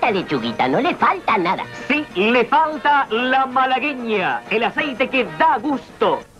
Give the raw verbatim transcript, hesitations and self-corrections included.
receta de Chuguita no le falta nada. Sí, le falta la malagueña, el aceite que da gusto.